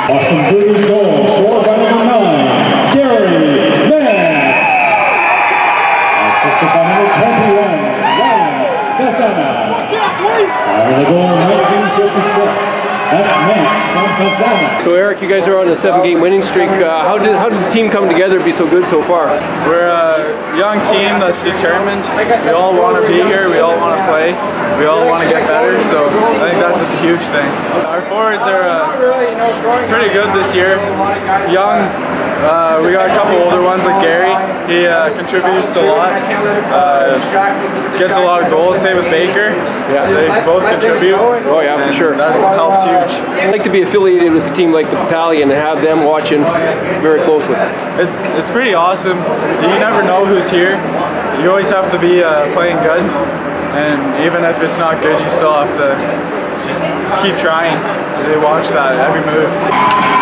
Powassan Voodoos goal, scored by number 9, Gary Mantz. Assisted by number 21, Powassan. Out of the goal, 1956. That's Mantz from Powassan. So Eric, you guys are on a 7-game winning streak. How did the team come together to be so good so far? We're a young team that's determined. We all want to be here. We all want to play. We all want to get better. So I think that's a huge thing. Our forwards are pretty good this year. Young. We got a couple older ones like Gary. He contributes a lot. Gets a lot of goals. Same with Baker. Yeah. They both contribute. Oh yeah, for sure. That helps huge. I'd like to be affiliated with a team like the Battalion and have them watching very closely. It's pretty awesome. You never know who's here. You always have to be playing good, and even if it's not good, you still have to just keep trying. They watch that every move.